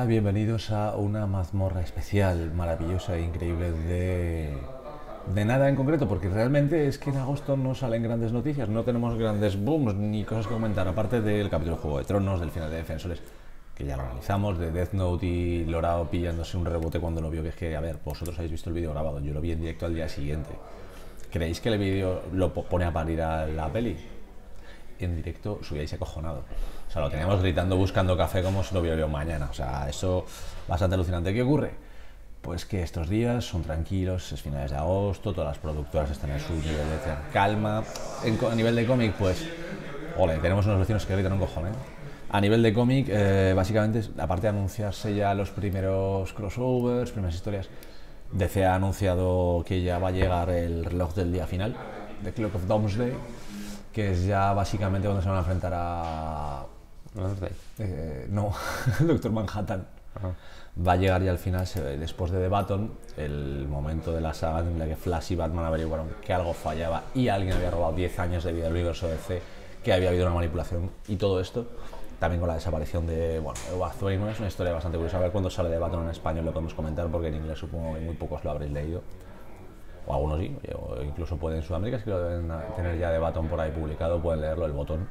bienvenidos a una mazmorra especial, maravillosa e increíble de nada en concreto, porque realmente es que en agosto no salen grandes noticias, no tenemos grandes booms ni cosas que comentar, aparte del capítulo de Juego de Tronos, del final de Defensores, que ya lo analizamos, de Death Note y Lorao pillándose un rebote cuando lo vio, que es que, a ver, vosotros habéis visto el vídeo grabado, yo lo vi en directo al día siguiente. ¿Creéis que el vídeo lo pone a parir a la peli? En directo subíais acojonado. O sea, lo teníamos gritando buscando café como si lo hubiera mañana. O sea, eso bastante alucinante. ¿Qué ocurre? Pues que estos días son tranquilos, es finales de agosto, todas las productoras están en su nivel de calma. A nivel de cómic, pues, ole, tenemos unos vecinos que gritan un cojón, ¿eh? A nivel de cómic, básicamente, aparte de anunciarse ya los primeros crossovers, primeras historias, DC ha anunciado que ya va a llegar el reloj del día final, The Clock of Doomsday, que es ya básicamente cuando se van a enfrentar a... no, Doctor Manhattan. Ajá. Va a llegar ya al final, después de The Baton, el momento de la saga en la que Flash y Batman averiguaron que algo fallaba y alguien había robado 10 años de vida del universo DC, que había habido una manipulación y todo esto. También con la desaparición de, bueno, Eva Thorne, es una historia bastante curiosa. A ver cuándo sale The Baton en español lo podemos comentar, porque en inglés supongo que muy pocos lo habréis leído. O algunos sí, o incluso pueden en Sudamérica, es que lo deben tener ya de Baton por ahí publicado, pueden leerlo, el botón.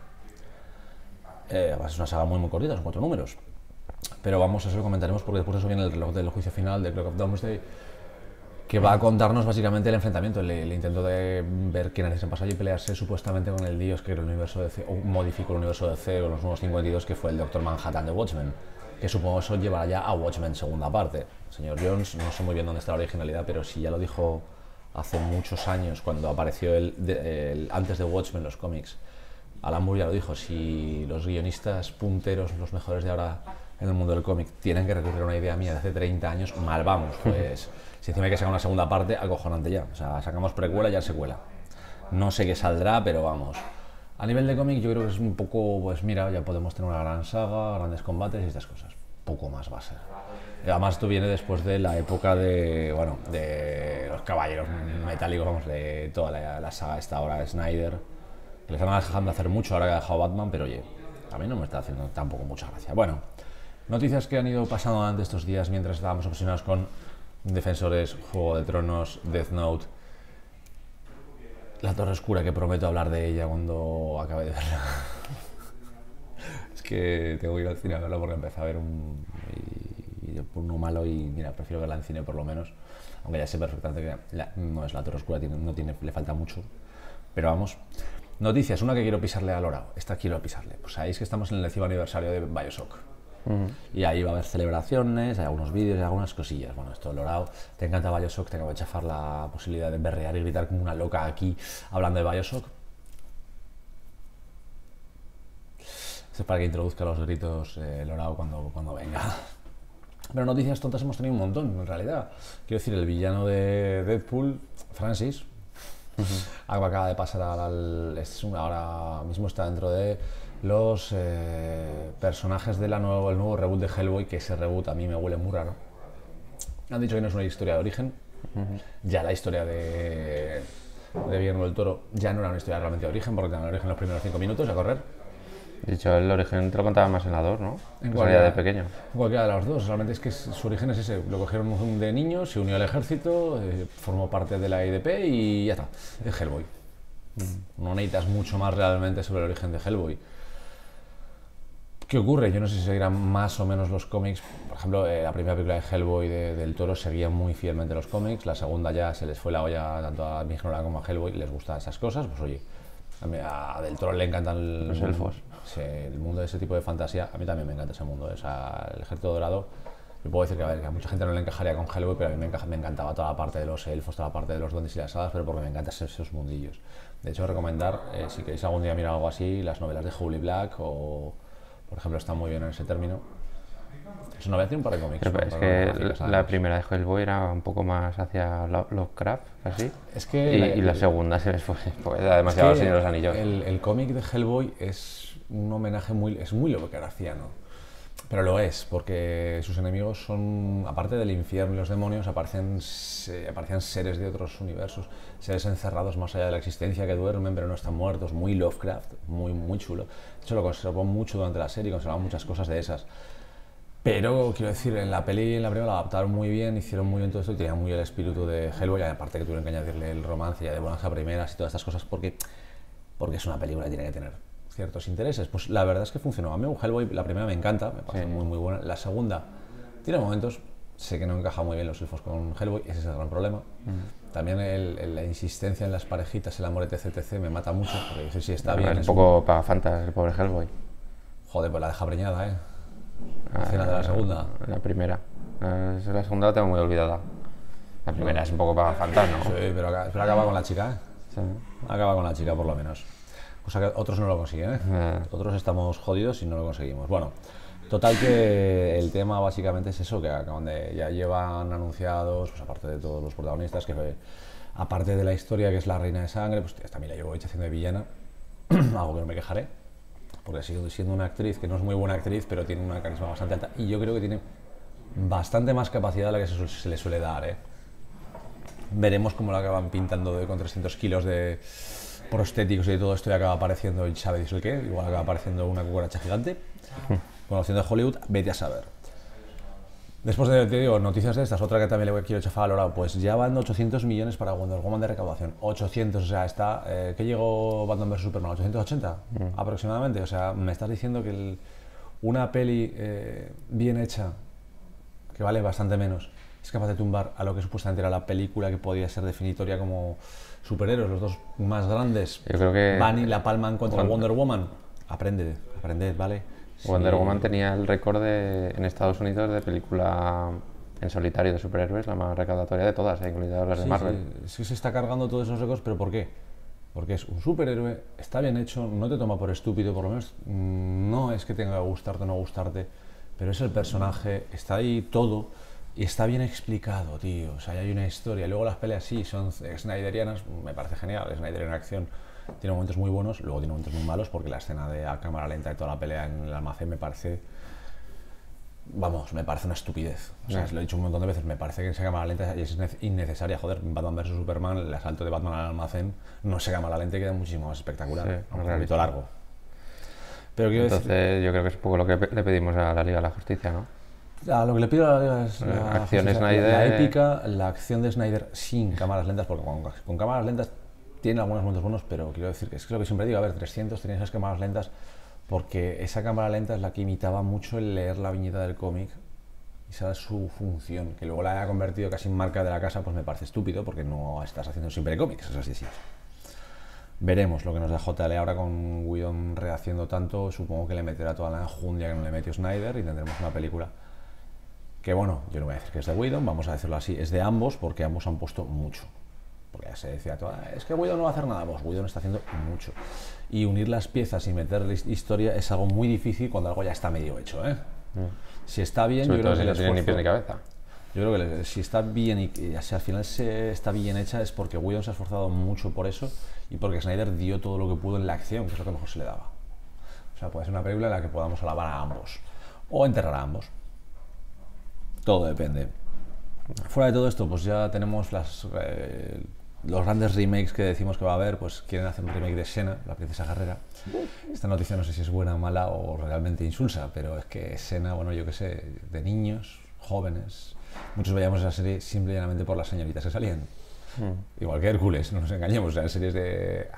Es una saga muy cortita, son 4 números. Pero vamos, eso lo comentaremos porque después de eso viene el reloj del juicio final de Clock of Doomsday, que va a contarnos básicamente el enfrentamiento, el intento de ver quién es el pasado y pelearse supuestamente con el dios que era el universo DC, o modificó el universo DC con los nuevos 52, que fue el Doctor Manhattan de Watchmen, que supongo eso llevará ya a Watchmen segunda parte. Señor Jones, no sé muy bien dónde está la originalidad, pero si ya lo dijo hace muchos años, cuando apareció antes de Watchmen los cómics, Alan Moore ya lo dijo, si los guionistas punteros, los mejores de ahora en el mundo del cómic, tienen que recurrir a una idea mía de hace 30 años, mal vamos, pues si encima hay que sacar una segunda parte, acojonante ya. O sea, sacamos precuela y ya secuela. No sé qué saldrá, pero vamos. A nivel de cómic yo creo que es un poco, pues mira, ya podemos tener una gran saga, grandes combates y estas cosas. Poco más va a ser. Y además esto viene después de la época de, bueno, de los caballeros metálicos, vamos, de toda la saga esta ahora de Snyder, que les están dejando hacer mucho ahora que ha dejado Batman, pero oye, a mí no me está haciendo tampoco mucha gracia. Bueno, noticias que han ido pasando durante estos días mientras estábamos obsesionados con Defensores, Juego de Tronos, Death Note, La Torre Oscura, que prometo hablar de ella cuando acabe de verla. Es que tengo que ir al cine a verla porque empecé a ver uno malo y mira, prefiero verla en cine por lo menos, aunque ya sé perfectamente que no es La Torre Oscura, le falta mucho, pero vamos. Noticias, una que quiero pisarle a Lorao, esta quiero pisarle, pues sabéis que estamos en el 10º aniversario de Bioshock. Y ahí va a haber celebraciones, hay algunos vídeos y algunas cosillas. Bueno, esto, Lorao, te encanta Bioshock, te acabo de chafar la posibilidad de berrear y gritar como una loca aquí hablando de Bioshock. Esto es para que introduzca los gritos Lorao cuando venga. Pero noticias tontas hemos tenido un montón, en realidad. Quiero decir, el villano de Deadpool, Francis, acaba de pasar ahora mismo está dentro de los personajes del nuevo reboot de Hellboy, que ese reboot a mí me huele muy raro. Han dicho que no es una historia de origen. Ya la historia de Guillermo del Toro ya no era una historia realmente de origen, porque tenía origen los primeros 5 minutos a correr. De hecho, el origen te lo contaba más en la 2, ¿no? En cualquiera de pequeño. Cualquiera de los dos, realmente es que su origen es ese. Lo cogieron de niño, se unió al ejército, formó parte de la IDP y ya está, es Hellboy. No necesitas mucho más realmente sobre el origen de Hellboy. ¿Qué ocurre? Yo no sé si seguirán más o menos los cómics. Por ejemplo, la primera película de Hellboy del Toro seguía muy fielmente los cómics, la segunda ya se les fue la olla tanto a mi Nolan como a Hellboy, les gustan esas cosas, pues oye, a Del Toro le encantan los elfos. Sí, el mundo de ese tipo de fantasía, a mí también me encanta ese mundo, el Ejército Dorado. Yo puedo decir que a mucha gente no le encajaría con Hellboy, pero a mí me encantaba toda la parte de los elfos, toda la parte de los duendes y las hadas, pero porque me encantan esos mundillos. De hecho, recomendar, si queréis algún día mirar algo así, las novelas de Holy Black, o por ejemplo, están muy bien en ese término. Es una novela, tiene un par de cómics. Pero es que la primera de Hellboy era un poco más hacia Lovecraft, así. Es que y la segunda se les fue, porque era demasiado Señor de los Anillos. El cómic de Hellboy es un homenaje es muy Lovecraftiano, pero lo es, porque sus enemigos son, aparte del infierno y los demonios, aparecían seres de otros universos, seres encerrados más allá de la existencia que duermen pero no están muertos, muy Lovecraft, muy chulo. De hecho lo conservó mucho durante la serie, conservaba muchas cosas de esas. Pero, quiero decir, en la peli, en la primera, la adaptaron muy bien, hicieron muy bien todo esto y tenía muy el espíritu de Hellboy, y aparte que tuvieron que añadirle el romance ya de buenas a primeras y todas estas cosas, porque es una película que tiene que tener ciertos intereses. Pues la verdad es que funcionó. A mí Hellboy, la primera me encanta, me parece muy buena. La segunda tiene momentos, sé que no encaja muy bien los elfos con Hellboy, ese es el gran problema. También la insistencia en las parejitas, el amor etc, me mata mucho, porque dice si está bien. Es un poco pagafantas el pobre Hellboy. Joder, pues la deja preñada, la escena de la segunda. La primera. La segunda la tengo muy olvidada. La primera es un poco pagafantas, ¿no? Sí, pero acaba con la chica, Sí. Acaba con la chica, por lo menos. O sea que otros no lo consiguen, Otros estamos jodidos y no lo conseguimos. Bueno, total que el tema básicamente es eso, que acaban ya llevan anunciados, pues aparte de todos los protagonistas, que aparte de la historia que es la reina de sangre, pues también la llevo hecha haciendo de villana, algo que no me quejaré, porque sigue siendo una actriz que no es muy buena actriz, pero tiene una carisma bastante alta y yo creo que tiene bastante más capacidad de la que se le suele dar, Veremos cómo la acaban pintando con 300 kilos de prostéticos y de todo esto y acaba apareciendo el ¿sabes el qué? Igual acaba apareciendo una cucaracha gigante. Conociendo de Hollywood, vete a saber. Después de, te digo, noticias de estas, otra que también le quiero echar valorado, pues ya van 800 millones para Wonder Woman de recaudación. 800, o sea, está... ¿qué llegó Batman vs Superman? ¿880? Aproximadamente. O sea, me estás diciendo que una peli bien hecha, que vale bastante menos, es capaz de tumbar a lo que supuestamente era la película que podía ser definitoria como superhéroes, los dos más grandes. Yo creo que van y la palman contra Wonder Woman. Aprended, ¿vale? Wonder Woman tenía el récord en Estados Unidos de película en solitario de superhéroes, la más recaudatoria de todas, incluidas las de Marvel. Sí, se está cargando todos esos récords, pero ¿por qué? Porque es un superhéroe, está bien hecho, no te toma por estúpido, por lo menos no es que tenga que gustarte o no gustarte, pero es el personaje, está ahí todo. Y está bien explicado, tío. O sea, hay una historia. Luego las peleas sí son snyderianas, me parece genial. Snyder en acción tiene momentos muy buenos, luego tiene momentos muy malos, porque la escena de a cámara lenta de toda la pelea en el almacén me parece... Vamos, me parece una estupidez. O sea, lo he dicho un montón de veces, me parece que esa cámara lenta es innecesaria. Joder, Batman vs Superman, el asalto de Batman al almacén, no se cámara lenta y queda muchísimo más espectacular. Un poquito largo. Pero entonces yo creo que es un poco lo que le pedimos a la Liga de la Justicia, ¿no? Lo que le pido a la Liga es la épica, la acción de Snyder sin cámaras lentas, porque con cámaras lentas tiene algunos momentos buenos, pero quiero decir que es lo que siempre digo, a ver, 300 tenía esas cámaras lentas, porque esa cámara lenta es la que imitaba mucho el leer la viñeta del cómic, y esa es su función, que luego la haya convertido casi en marca de la casa, pues me parece estúpido, porque no estás haciendo siempre cómics, eso sí es. Veremos lo que nos da JL ahora con Whedon rehaciendo tanto, supongo que le meterá toda la enjundia que no le metió Snyder y tendremos una película que, bueno, yo no voy a decir que es de Whedon, vamos a decirlo así, es de ambos porque ambos han puesto mucho. Porque ya se decía todo, es que Whedon no va a hacer nada, pues Whedon está haciendo mucho. Y unir las piezas y meterle historia es algo muy difícil cuando algo ya está medio hecho, Si está bien, yo creo que no tiene ni pie ni cabeza. Yo creo que si está bien y si al final está bien hecha es porque Whedon se ha esforzado mucho por eso y porque Snyder dio todo lo que pudo en la acción, que es lo que mejor se le daba. O sea, puede ser una película en la que podamos alabar a ambos o enterrar a ambos. Todo depende. Fuera de todo esto, pues ya tenemos los grandes remakes que decimos que va a haber, pues quieren hacer un remake de Xena, la princesa guerrera. Esta noticia no sé si es buena o mala o realmente insulsa, pero es que Xena, bueno, yo qué sé, de niños, jóvenes, muchos veíamos esa serie simple y llanamente por las señoritas que salían. Igual que Hércules, no nos engañemos, eran series de...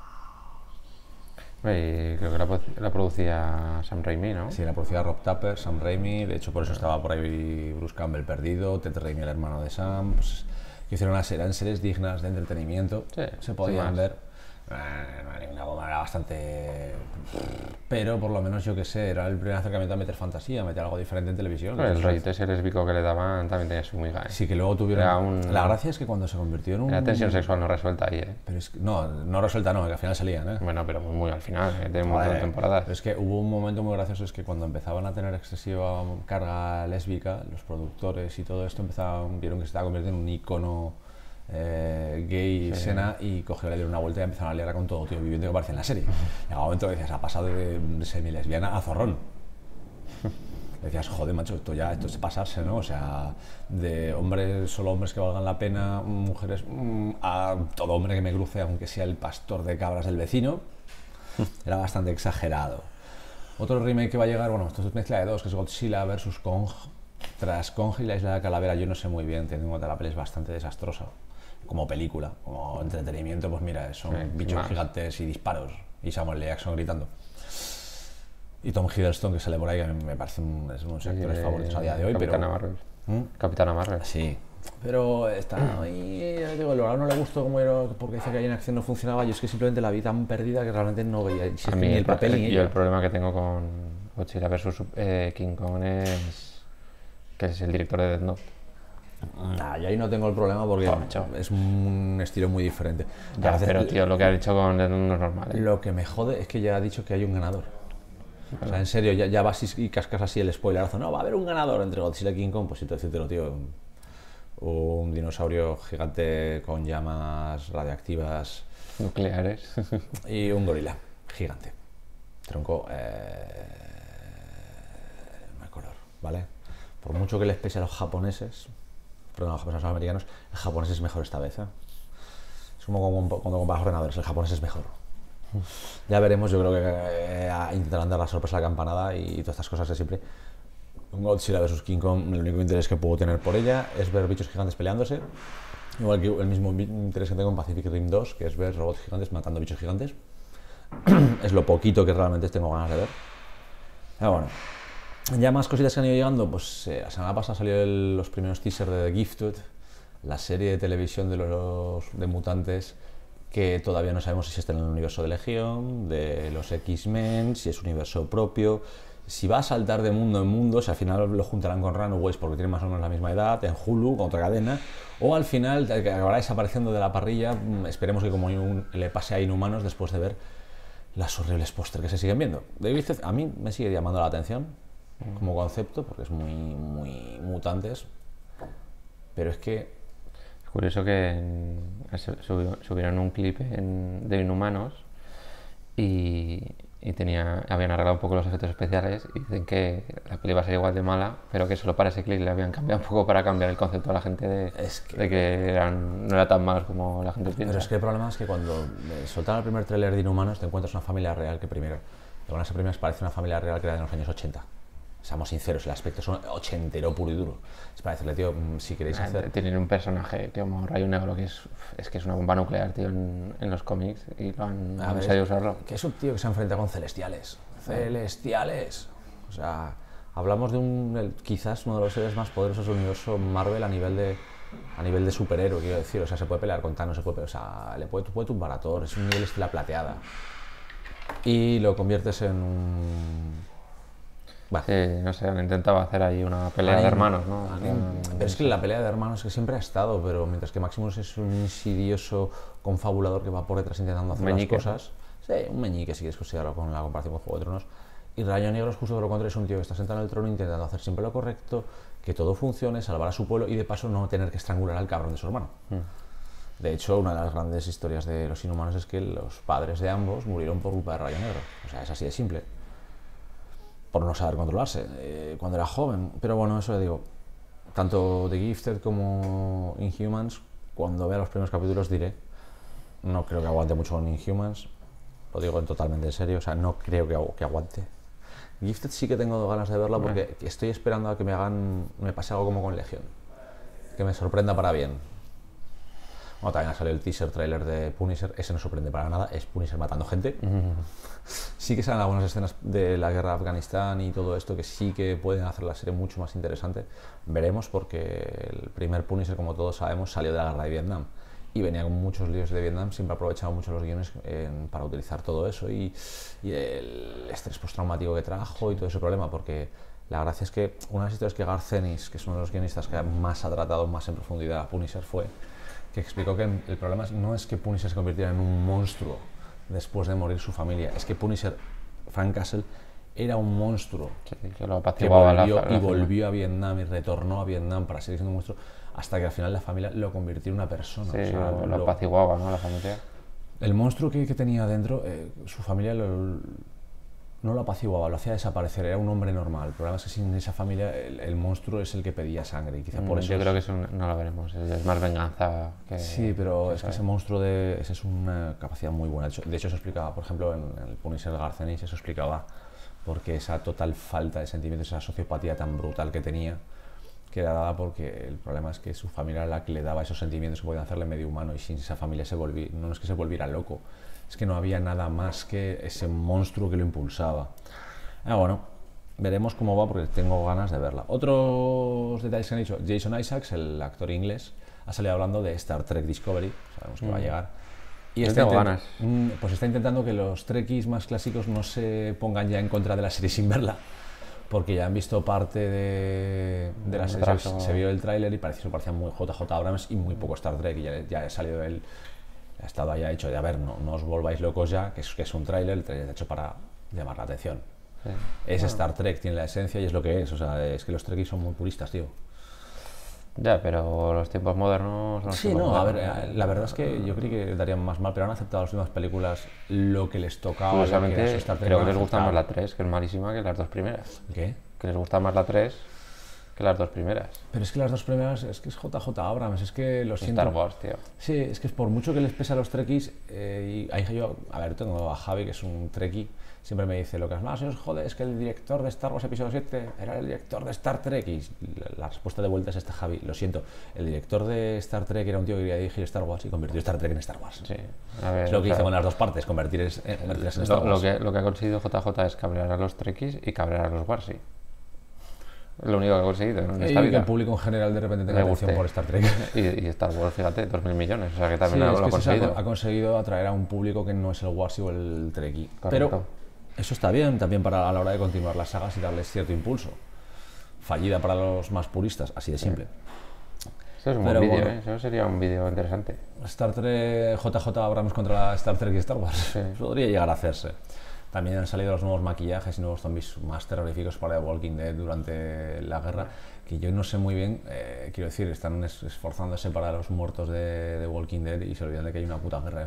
Y creo que la producía Sam Raimi, ¿no? Sí, la producía Rob Tapper, Sam Raimi, de hecho por eso estaba por ahí Bruce Campbell perdido, Ted Raimi, el hermano de Sam, pues, que hicieron eran series dignas de entretenimiento, se podían ver. Era bastante... Pero por lo menos yo que sé, era el primer acercamiento a meter fantasía, a meter algo diferente en televisión. Pero el rollito ese lésbico que le daban también tenía su miga, Sí, que luego tuvieron... La gracia es que cuando se convirtió en un... Era tensión sexual no resuelta ahí, Pero es que, no resuelta no, que al final salían, Bueno, pero muy al final, de un montón de temporadas. Pero es que hubo un momento muy gracioso, es que cuando empezaban a tener excesiva carga lésbica, los productores y todo esto vieron que se estaba convirtiendo en un icono gay, Xena, y le dieron una vuelta y empezaron a liar con todo tío viviente que aparece en la serie. Y a un momento decías, ha pasado de semi-lesbiana a zorrón. Decías, joder, macho, esto es pasarse, ¿no? O sea, de hombres, solo hombres que valgan la pena, mujeres, a todo hombre que me cruce, aunque sea el pastor de cabras del vecino, era bastante exagerado. Otro remake que va a llegar, bueno, esto es mezcla de dos, que es Godzilla vs. Kong. Tras Kong y la Isla de la Calavera, yo no sé muy bien, teniendo en cuenta la peli es bastante desastrosa. Como película, como entretenimiento, pues mira, son bichos gigantes y disparos. Y Samuel L. Jackson gritando. Y Tom Hiddleston, que sale por ahí, que a mí me parece es uno de mis actores favoritos a día de hoy. Capitana Marvel. Capitana Marvel. Sí. Pero está ahí, digo, el logrado no le gustó como era, porque dice que ahí en acción no funcionaba. Yo es que simplemente la vi tan perdida que realmente no veía a mí ni el papel ni yo el problema que tengo con Godzilla vs. King Kong es que es el director de Death Note. Nah, yo ahí no tengo el problema porque es un estilo muy diferente. Ya, pero tío, lo que ha dicho con Death Note no es normal. Lo que me jode es que ya ha dicho que hay un ganador. O sea, en serio, ya vas y cascas así el spoilerazo. No, va a haber un ganador entre Godzilla y King Kong. Pues si te decírtelo, tío, un dinosaurio gigante con llamas radiactivas nucleares y un gorila gigante. Tronco, no color, ¿vale? Por mucho que les pese a los japoneses, perdón, a los japoneses, a los americanos, el japonés es mejor esta vez, ¿eh? Es como cuando compras ordenadores, el japonés es mejor. Ya veremos, yo creo que intentarán dar la sorpresa a la campanada y todas estas cosas que siempre. Un Godzilla vs. King Kong, el único interés que puedo tener por ella es ver bichos gigantes peleándose. Igual que el mismo interés que tengo en Pacific Rim 2, que es ver robots gigantes matando bichos gigantes. Es lo poquito que realmente tengo ganas de ver. Pero bueno, ya más cositas que han ido llegando. Pues la semana pasada salieron los primeros teasers de The Gifted, la serie de televisión de mutantes que todavía no sabemos si está en el universo de Legión, de los X-Men, si es universo propio, si va a saltar de mundo en mundo, si al final lo juntarán con Runaways porque tienen más o menos la misma edad, en Hulu, con otra cadena, o al final acabará desapareciendo de la parrilla. Esperemos que como le pase a Inhumanos después de ver las horribles póster que se siguen viendo. David, a mí me sigue llamando la atención como concepto porque es muy mutantes, pero es que curioso que subieron un clip de Inhumanos y habían arreglado un poco los efectos especiales y dicen que la peli va a ser igual de mala, pero que solo para ese clip le habían cambiado un poco para cambiar el concepto a la gente de que no era tan mal como la gente piensa. Pero es que el problema es que cuando soltaron el primer tráiler de Inhumanos te encuentras una familia real que primero, con esa primera parece una familia real que era de los años 80. Seamos sinceros, el aspecto es un ochentero puro y duro. Es para decirle, tío, si queréis hacer... Tienen un personaje como Rayo Negro que es que es una bomba nuclear, tío, en los cómics y han sabido usarlo. Que es un tío que se enfrenta con celestiales. ¡Celestiales! O sea, hablamos de quizás uno de los seres más poderosos del universo Marvel a nivel de superhéroe, quiero decir. O sea, se puede pelear con Thanos, o sea, puede tumbar a Thor, es un nivel estilo Plateada. Y lo conviertes en un... Vale. Sí, no sé, han intentado hacer ahí una pelea de hermanos, ¿no? Pero es que la pelea de hermanos que siempre ha estado, pero mientras que Maximus es un insidioso confabulador que va por detrás intentando hacer las cosas. Sí, un meñique si quieres considerarlo con la comparación con Juego de Tronos. Y Rayo Negro es justo lo contrario, es un tío que está sentado en el trono intentando hacer siempre lo correcto, que todo funcione, salvar a su pueblo y de paso no tener que estrangular al cabrón de su hermano. De hecho, una de las grandes historias de los Inhumanos es que los padres de ambos murieron por culpa de Rayo Negro. O sea, es así de simple. Por no saber controlarse cuando era joven. Pero bueno, eso le digo, tanto The Gifted como Inhumans, cuando vea los primeros capítulos diré, no creo que aguante mucho con Inhumans, lo digo totalmente en serio, o sea, no creo que aguante. Gifted sí que tengo ganas de verla porque estoy esperando a que me pase algo como con Legión, que me sorprenda para bien. Bueno, también ha salido el teaser trailer de Punisher, ese no sorprende para nada, es Punisher matando gente. Sí que salen algunas escenas de la guerra de Afganistán y todo esto que sí que pueden hacer la serie mucho más interesante. Veremos, porque el primer Punisher, como todos sabemos, salió de la guerra de Vietnam y venía con muchos líos de Vietnam, siempre aprovechaba mucho los guiones para utilizar todo eso y el estrés postraumático que trajo y todo ese problema, porque la gracia es que una de las historias que Garth Ennis, que es uno de los guionistas que más ha tratado más en profundidad a Punisher, fue que explicó que el problema no es que Punisher se convirtiera en un monstruo después de morir su familia, es que Punisher, Frank Castle, era un monstruo que lo apaciguaba y volvió a Vietnam y retornó a Vietnam para seguir siendo un monstruo hasta que al final la familia lo convirtió en una persona. Sí, o sea, lo apaciguaba, ¿no? La familia. El monstruo que tenía dentro, su familia no lo apaciguaba, lo hacía desaparecer, era un hombre normal. El problema es que sin esa familia el monstruo es el que pedía sangre y quizá por eso... Yo creo que eso no lo veremos, es más venganza que... Sí, pero es que ese monstruo esa es una capacidad muy buena. De hecho, eso explicaba, por ejemplo, en el Punisher de Garth Ennis, eso explicaba porque esa total falta de sentimientos, esa sociopatía tan brutal que tenía, que era dada porque el problema es que su familia era la que le daba esos sentimientos que podían hacerle medio humano, y sin esa familia no es que se volviera loco, es que no había nada más que ese monstruo que lo impulsaba. Bueno, veremos cómo va porque tengo ganas de verla. Otros detalles que han dicho: Jason Isaacs, el actor inglés, ha salido hablando de Star Trek Discovery, sabemos que va a llegar. Y tengo ganas. Pues está intentando que los Trekkies más clásicos no se pongan ya en contra de la serie sin verla, porque ya han visto parte de la serie, se vio el tráiler y parecía muy JJ Abrams y muy poco Star Trek, y ya ha salido él, ha estado allá hecho de, a ver, no os volváis locos ya, que es un tráiler, el tráiler está hecho para llamar la atención. Sí. Es Star Trek, tiene la esencia y es lo que es, o sea, es que los Trekkies son muy puristas, tío. Ya, pero los tiempos modernos... Sí, no, a ver, la verdad es que yo creí que darían más mal, pero han aceptado las últimas películas lo que les tocaba. Curiosamente, creo que les gusta más la 3, que es malísima, que las dos primeras. ¿Qué? Que les gusta más la 3 que las dos primeras. Pero es que las dos primeras, es que es JJ Abrams, es que lo siento. Star Wars, tío. Sí, es que es por mucho que les pese a los Trekkies, a ver, tengo a Javi, que es un Trekkie, siempre me dice, lo que más os jode es que el director de Star Wars Episodio 7 era el director de Star Trek, y la respuesta de vuelta es esta: Javi, lo siento, el director de Star Trek era un tío que quería dirigir Star Wars y convirtió Star Trek en Star Wars. Sí. A ver, es lo que hizo con las dos partes, convertirlas en Star Wars. Lo que ha conseguido JJ es cabrear a los Trekkies y cabrear a los Warsi. Lo único que ha conseguido en esta vida. Que el público en general de repente tenga atención por Star Trek. Y Star Wars, fíjate, 2.000 millones, o sea que también lo ha conseguido. Ha conseguido atraer a un público que no es el Warsi o el Trekkie. Pero eso está bien también a la hora de continuar las sagas y darles cierto impulso. Fallida para los más puristas, así de simple. Eso es un buen vídeo, eso sería un vídeo interesante. Star Trek, JJ Abrams contra Star Trek y Star Wars. Sí. Podría llegar a hacerse. También han salido los nuevos maquillajes y nuevos zombies más terroríficos para The Walking Dead durante la guerra, que yo no sé muy bien, quiero decir, están esforzándose para los muertos de The Walking Dead y se olvidan de que hay una puta guerra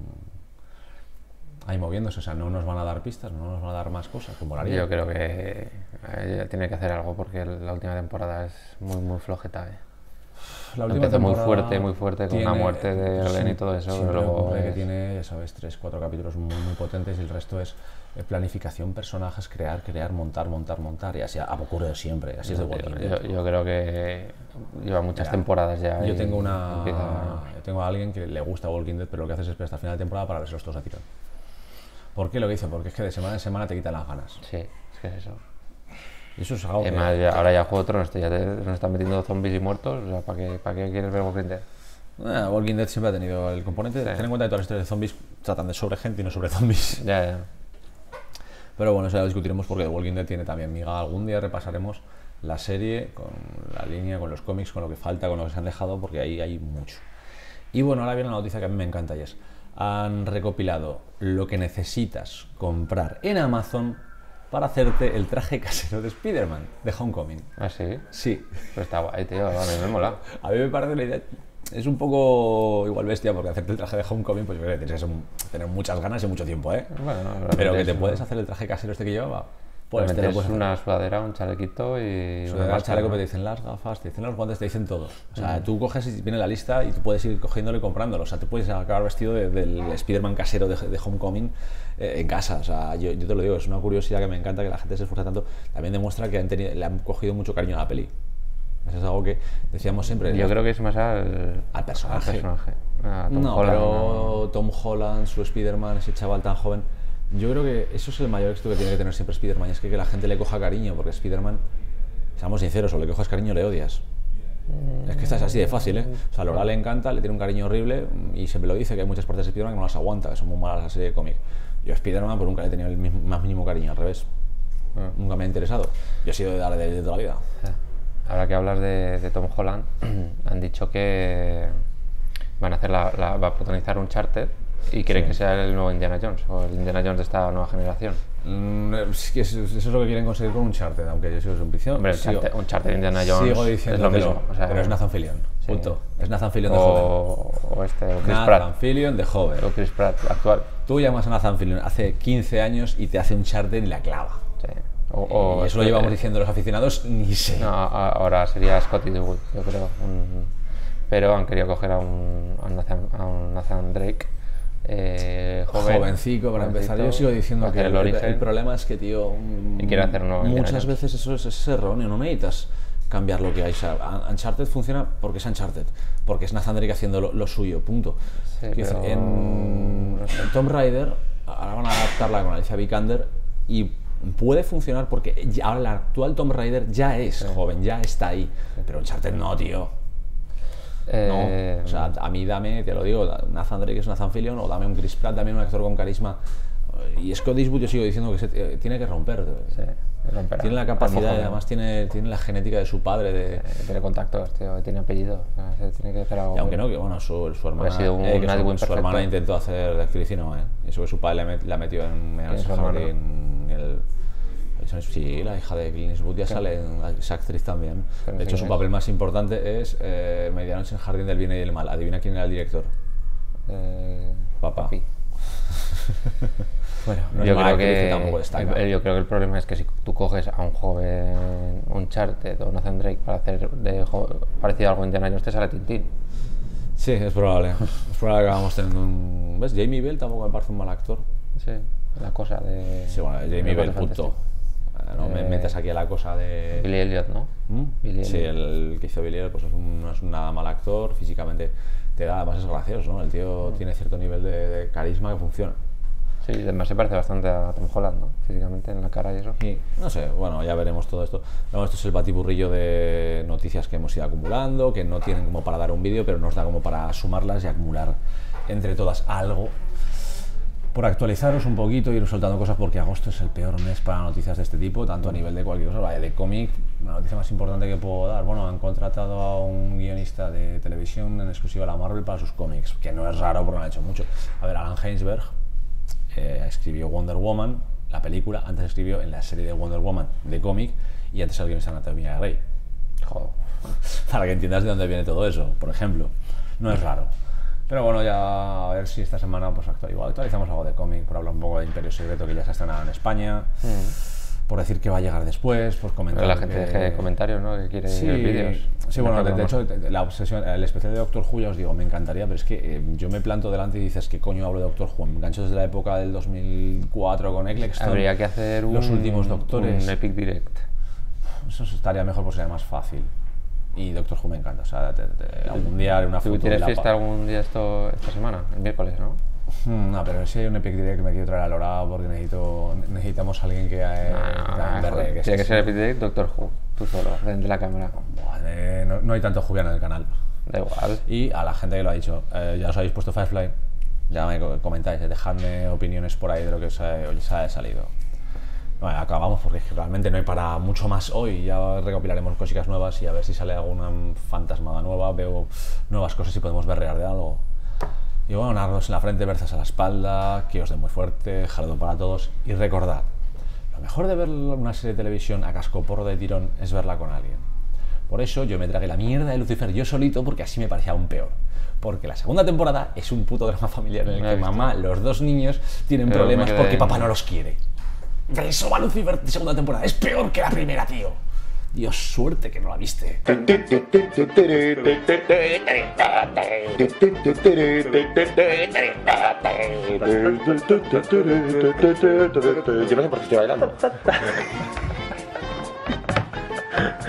ahí moviéndose, o sea, no nos van a dar pistas, no nos van a dar más cosas, como molaría. Yo creo que tiene que hacer algo porque la última temporada es muy flojeta, Empezó muy fuerte con la muerte de Glenn y todo eso, pero luego que tiene, ya sabes, 3-4 capítulos muy potentes y el resto es planificación, personajes, crear, montar y así ha ocurrido siempre, así es de Walking Dead. Yo creo que lleva muchas temporadas ya. Yo tengo a alguien que le gusta Walking Dead, pero lo que hace es esperar hasta el final de temporada para verse los todos a tirón. ¿Por qué lo dice? Porque es que de semana en semana te quitan las ganas. Sí, es que es eso. Y eso es algo ahora ya Juego de Tronos, ya nos están metiendo zombies y muertos, o sea, ¿para qué quieres ver Walking Dead? Walking Dead siempre ha tenido el componente, ten en cuenta que todas las historias de zombies tratan de sobre gente y no sobre zombies. Ya. Pero bueno, eso ya lo discutiremos porque Walking Dead tiene también miga. Algún día repasaremos la serie con la línea, con los cómics, con lo que falta, con lo que se han dejado, porque ahí hay mucho. Y bueno, ahora viene una noticia que a mí me encanta y es: han recopilado lo que necesitas comprar en Amazon para hacerte el traje casero de Spider-Man de Homecoming. ¿Ah, sí? Sí. Pero está guay, tío, a mí me mola. A mí me parece la idea, es un poco igual bestia, porque hacerte el traje de Homecoming, pues yo creo que tienes que tener muchas ganas y mucho tiempo, Bueno, pero que te puedes hacer el traje casero este que llevaba. Pues te puedes una sudadera, un chalequito y... Sudadera, chaleco, te dicen las gafas, te dicen los guantes, te dicen todo. O sea, tú coges y viene la lista y tú puedes ir cogiéndolo y comprándolo. O sea, tú puedes acabar vestido del Spider-Man casero de Homecoming en casa. O sea, yo te lo digo, es una curiosidad que me encanta que la gente se esfuerza tanto. También demuestra que le han cogido mucho cariño a la peli. Eso es algo que decíamos siempre. Yo creo que es más al personaje. A Tom Holland, pero Tom Holland, su Spider-Man, ese chaval tan joven... Yo creo que eso es el mayor éxito que tiene que tener siempre Spider-Man, y es que la gente le coja cariño, porque Spider-Man, seamos sinceros, o le cojas cariño o le odias. Es que esta es así de fácil, O sea, a Laura le encanta, le tiene un cariño horrible y siempre lo dice, que hay muchas partes de Spider-Man que no las aguanta, que son muy malas la serie de cómic. Yo a Spider-Man pues nunca le he tenido el más mínimo cariño, al revés. Nunca me ha interesado. Yo he sido de darle de toda la vida. Ahora que hablas de Tom Holland, han dicho que van a hacer va a protagonizar Uncharted y quieren que sea el nuevo Indiana Jones o el Indiana Jones de esta nueva generación. Eso es lo que quieren conseguir con Uncharted, aunque yo sigo su ambición. Hombre, Uncharted y Indiana Jones sigo diciendo es lo mismo. O sea, pero es Nathan Fillion, punto. Es Nathan Fillion de joven. O Chris Pratt. Nathan Fillion de joven. O Chris Pratt actual. Tú llamas a Nathan Fillion hace 15 años y te hace Uncharted y la clava. Sí. Y eso lo llevamos diciendo los aficionados, ni sé. No, ahora sería Scott Eastwood, yo creo. Pero han querido coger a un Nathan Drake joven. Jovencico, para empezar. Yo sigo diciendo que el problema es que, tío, y quiere hacer muchas veces eso es erróneo. No necesitas cambiar lo que hay. O sea, Uncharted funciona porque es Uncharted, porque es Nathan Drake haciendo lo suyo, punto. Sí, pero... en Tomb Raider ahora van a adaptarla con Alicia Vikander y puede funcionar porque ahora el actual Tomb Raider ya es joven, ya está ahí, pero Uncharted no, tío. No, o sea, a mí dame, te lo digo, Nathan Drake es Nathan Fillion, o dame un Chris Pratt, dame un actor con carisma. Y Scott Eastwood yo sigo diciendo que tiene que romper. Sí, romperá. Tiene la capacidad, y además tiene la genética de su padre. Tiene contactos, tío, tiene apellido. O sea, tiene que hacer algo. Y aunque no, que bueno, su hermana, su hermana intentó hacer de actriz y no, Eso que su padre la metió en el... Sí, la hija de Clint Eastwood ya sale, es actriz también. De hecho, su papel más importante es Medianoche en el Jardín del Bien y el Mal. Adivina quién era el director. Papá. Bueno, yo creo que el problema es que si tú coges a un joven Uncharted o Nathan Drake para hacer parecido a algo Indiana Jones, te sale Tintín. Sí, es probable. Es probable que vamos teniendo un... ¿Ves? Jamie Bell tampoco me parece un mal actor. Sí, la cosa de... Sí, bueno, Jamie Bell, punto. No me metas aquí a la cosa de... Billy Elliot, ¿no? Sí, el que hizo Billy Elliot pues no es un nada mal actor, físicamente te da, además es gracioso, ¿no? El tío tiene cierto nivel de carisma que funciona. Sí, además se parece bastante a Tom Holland, ¿no? Físicamente, en la cara y eso. Y, no sé, bueno, ya veremos todo esto. Luego, esto es el batiburrillo de noticias que hemos ido acumulando, que no tienen como para dar un vídeo, pero nos da como para sumarlas y acumular entre todas algo. Por actualizaros un poquito y ir soltando cosas, porque agosto es el peor mes para noticias de este tipo, tanto a nivel de cualquier cosa, vaya, de cómic. La noticia más importante que puedo dar, bueno, han contratado a un guionista de televisión en exclusiva a la Marvel para sus cómics, que no es raro porque no han hecho mucho. A ver, Alan Heinsberg escribió Wonder Woman, la película, antes escribió en la serie de Wonder Woman de cómic y antes el guionista de Anatomía de Grey. Joder. Para que entiendas de dónde viene todo eso, por ejemplo. No es raro. Pero bueno, ya a ver si esta semana pues actualizamos algo de cómic, por hablar un poco de Imperio Secreto, que ya se ha estrenado en España, por decir que va a llegar después, pues comentar. Pero la gente deje comentarios, ¿no? Que quiere ver vídeos. Sí, bueno, de hecho, la obsesión, el especial de Doctor Who, ya os digo, me encantaría, pero es que yo me planto delante y dices, ¿qué coño hablo de Doctor Who? Me engancho desde la época del 2004 con Eccleston. Habría que hacer los últimos Doctores. Un Epic Direct. Eso estaría mejor porque sería más fácil. Y Doctor Who me encanta, o sea, algún día haré una foto. ¿Tienes fiesta algún día esta semana? El miércoles, ¿no? No, pero si hay un Epic Direct que me quiero traer a Lora porque necesitamos a alguien que... Tiene que ser Epic Direct Doctor Who, tú solo, frente de la cámara. No hay tanto juliano en el canal. Da igual. Y a la gente que lo ha dicho, ya os habéis puesto Firefly, ya me comentáis, dejadme opiniones por ahí de lo que os ha salido. Bueno, acabamos porque realmente no hay para mucho más hoy. Ya recopilaremos cositas nuevas y a ver si sale alguna fantasmada nueva. Veo nuevas cosas y podemos berrear de algo. Y bueno, nardos en la frente, berzas a la espalda, que os den muy fuerte, jalón para todos. Y recordad, lo mejor de ver una serie de televisión a cascoporro de tirón es verla con alguien. Por eso yo me tragué la mierda de Lucifer yo solito, porque así me parecía aún peor. Porque la segunda temporada es un puto drama familiar en el que mamá, los dos niños tienen problemas porque papá no los quiere. De eso va Lucifer de segunda temporada. Es peor que la primera, tío. Dios, suerte que no la viste. Yo no sé por qué estoy bailando.